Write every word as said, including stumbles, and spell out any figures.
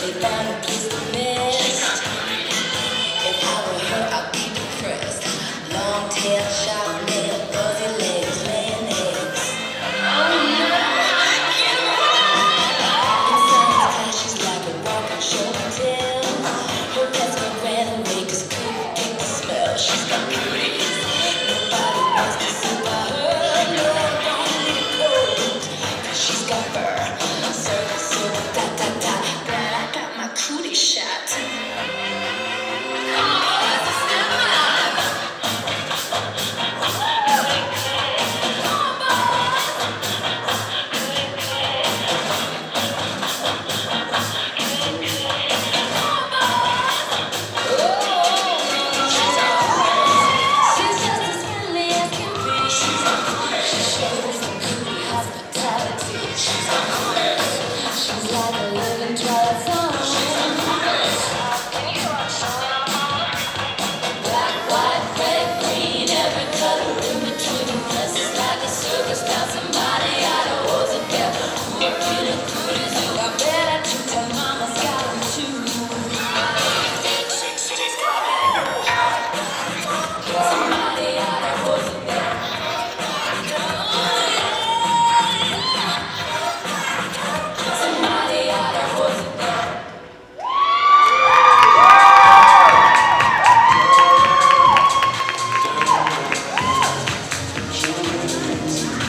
they found a place to nest. If I were her, I'd be depressed. Long tail, sharp nail, fuzzy legs, laying eggs. Oh no, I can't run. In science class, she's like a walking show and tell. Her best friend ran away 'cause he couldn't get the smell. She's got cooties. Nobody wants to sit by her. No, don't need a coat, 'cause she's got fur. Circle, circle, da da da. Girl, I got my cootie shot.